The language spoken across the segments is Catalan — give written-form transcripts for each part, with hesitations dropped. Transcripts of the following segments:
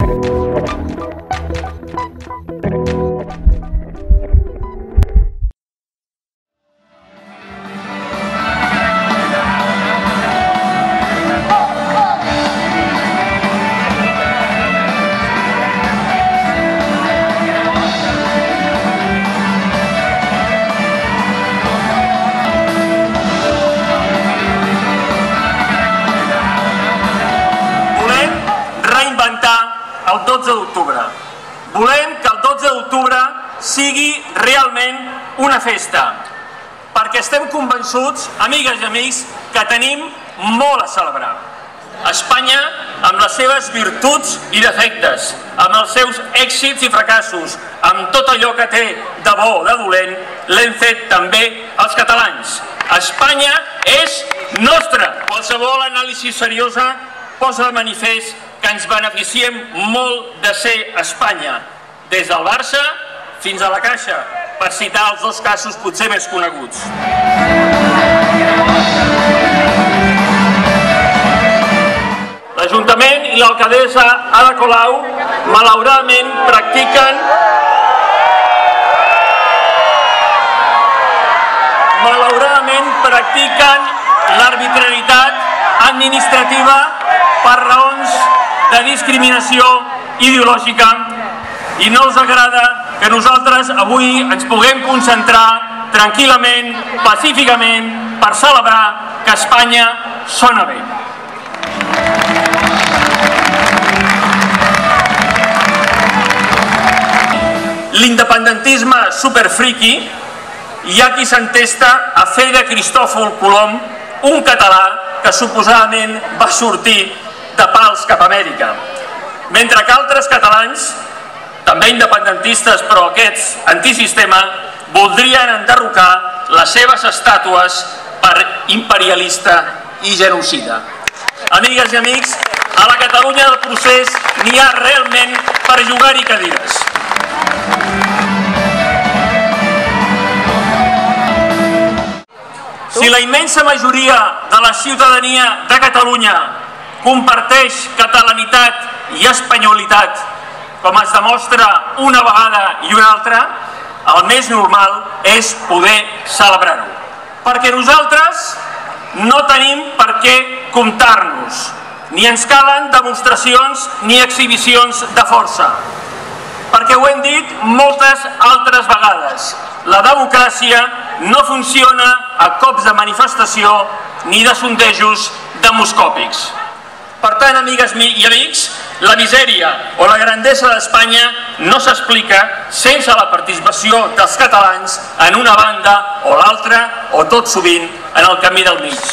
El 12 d'octubre. Volem que el 12 d'octubre sigui realment una festa, perquè estem convençuts, amigues i amics, que tenim molt a celebrar. Espanya, amb les seves virtuts i defectes, amb els seus èxits i fracassos, amb tot allò que té de bo o de dolent, l'hem fet també els catalans. Espanya és nostra. Qualsevol anàlisi seriosa posa de manifest que ens beneficiem molt de ser Espanya, des del Barça fins a la Caixa, per citar els dos casos potser més coneguts. L'Ajuntament i l'alcaldessa Ada Colau malauradament practiquen l'arbitrarietat administrativa per raons de discriminació ideològica i no els agrada que nosaltres avui ens puguem concentrar tranquil·lament, pacíficament, per celebrar que Espanya sona bé. L'independentisme superfriqui, hi ha qui s'entesta a fer de Cristòfol Colom un català que suposadament va sortir de pals cap a Amèrica, mentre que altres catalans, també independentistes però aquests antisistema, voldrien enderrocar les seves estàtues per imperialista i genocida. Amigues i amics, a la Catalunya del procés n'hi ha realment per jugar-hi cadires. Si la immensa majoria de la ciutadania de Catalunya comparteix catalanitat i espanyolitat, com es demostra una vegada i una altra, el més normal és poder celebrar-ho. Perquè nosaltres no tenim per què comptar-nos, ni ens calen demostracions ni exhibicions de força. Perquè ho hem dit moltes altres vegades, la democràcia no funciona a cops de manifestació ni de sondejos demoscòpics. Per tant, amigues i amics, la misèria o la grandesa d'Espanya no s'explica sense la participació dels catalans en una banda o l'altra, o tot sovint en el camí del mig.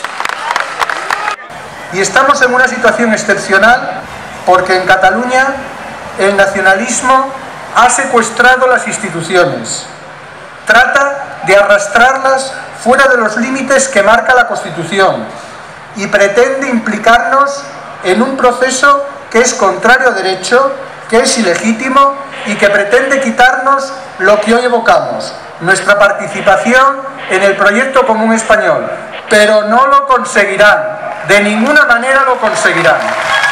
Y estamos en una situación excepcional porque en Cataluña el nacionalismo ha secuestrado las instituciones. Trata de arrastrarlas fuera de los límites que marca la Constitución y pretende implicarnos en un proceso que es contrario a derecho, que es ilegítimo y que pretende quitarnos lo que hoy evocamos, nuestra participación en el proyecto común español. Pero no lo conseguirán, de ninguna manera lo conseguirán.